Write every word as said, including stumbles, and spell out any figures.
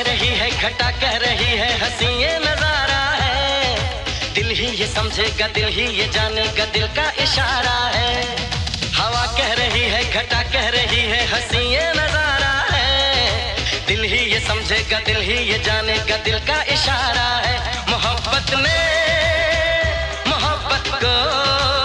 रही है, घटा कह रही है, हंसी ये नजारा है। दिल ही ये समझेगा, दिल ही ये जानेगा, दिल का इशारा है। हवा कह रही है, घटा कह रही है, हंसी ये नजारा है। दिल ही ये समझेगा, दिल ही ये जानेगा, दिल का इशारा है। मोहब्बत में मोहब्बत को